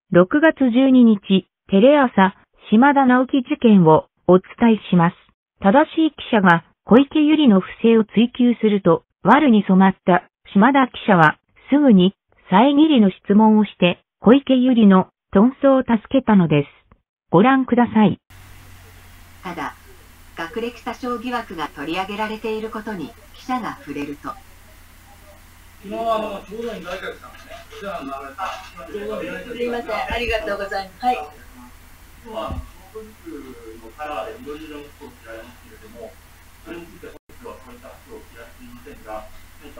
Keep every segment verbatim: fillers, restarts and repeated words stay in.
ろくがつじゅうににち、テレ朝、島田直樹事件をお伝えします。正しい記者が小池百合の不正を追及すると、悪に染まった島田記者は、すぐに遮りの質問をして、小池百合の遁走を助けたのです。ご覧ください。 ただ、学歴詐称疑惑が取り上げられていることに記者が触れると。 昨日はあのちょうどに大学さんがね、お世話になられた。 すみません、ありがとうございます。はい。 今日は小服のカラーで緑色の服を着られますけれども、それについて本日はそういった服を着られていませんが、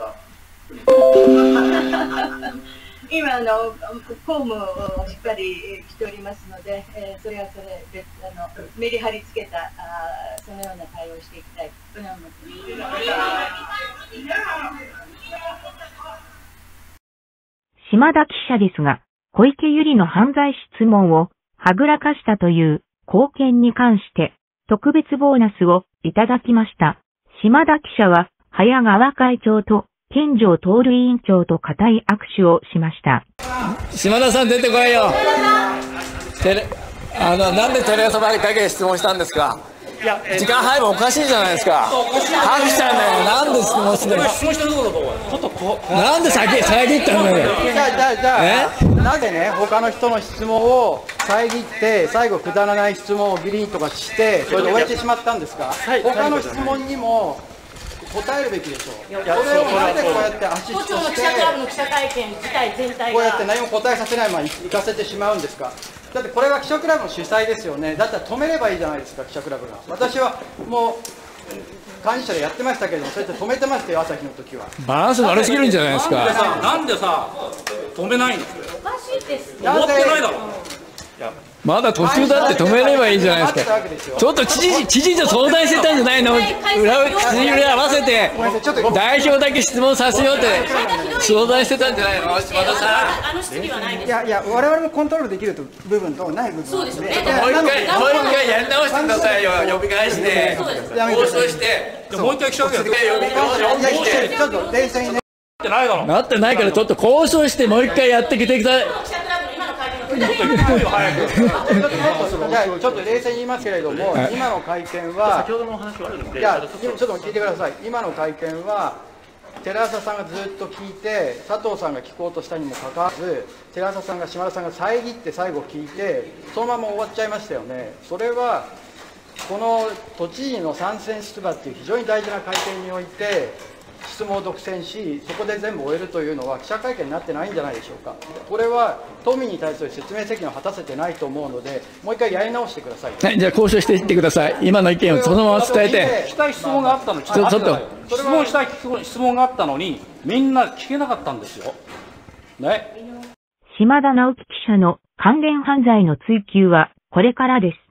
何か。 今あの公務をしっかりしておりますので、えー、それはそれ別あのメリハリつけたあそのような対応をしていきたいと思っています。 島田記者ですが、小池百合の犯罪質問をはぐらかしたという貢献に関して特別ボーナスをいただきました。島田記者は早川会長と健城徹委員長と固い握手をしました。 島田さん出てこいよ。テレあのなんでテレ朝ばかり質問したんですか。いや、えー、時間配分おかしいじゃないですか。ハグちゃんね、なんで質問してるの。質問してるところだと思う。ちょっとこう。なんで遮遮ったのよ。 じゃあじゃあじゃあなぜね他の人の質問を遮って最後くだらない質問をギリンとかしてそれで終えてしまったんですか。他の質問にも答えるべきでしょう。それをなんでこうやってアシストして、こうやって何も答えさせないまま行かせてしまうんですか。だってこれは記者クラブの主催ですよね。だったら止めればいいじゃないですか、記者クラブが。私はもう幹事社でやってましたけれども、そうやって止めてましたよ、朝日の時は。 バランス悪すぎるんじゃないですか。 なんでさ、なんでさ止めないの。 おかしいです。 思ってないだろ。 まだ途中だって止めればいいじゃないですか。ちょっと知事知事と相談してたんじゃないの。裏裏合わせて代表だけ質問させようって相談してたんじゃないの。島田さん。 あの質疑はないです。 いやいや、我々もコントロールできる部分とない部分。 そうですね。 ちょっともう一回もう一回やり直してくださいよ。呼び返して放送して。 もう一回記者会見。 呼び返して。ちょっと冷静にね。 なってないからちょっと交渉してもう一回やってきてください。 ちょっと冷静に言いますけれども、今の会見は、先ほどのお話はあるので、いや、ちょっと聞いてください。今の会見は、テレ朝さんがずっと聞いて、佐藤さんが聞こうとしたにもかかわらず、テレ朝さんが島田さんが遮って最後聞いて、そのまま終わっちゃいましたよね。それは、この都知事の参戦出馬っていう非常に大事な会見において、質問を独占し、そこで全部終えるというのは、記者会見になってないんじゃないでしょうか。これは都民に対する説明責任を果たせてないと思うので、もう一回やり直してください。 はい、じゃあ交渉していってください。今の意見をそのまま伝えて。 聞きたい質問があったのに、ちょっと質問したい質問があったのに、みんな聞けなかったんですよ。ね。 島田直樹記者の関連犯罪の追及はこれからです。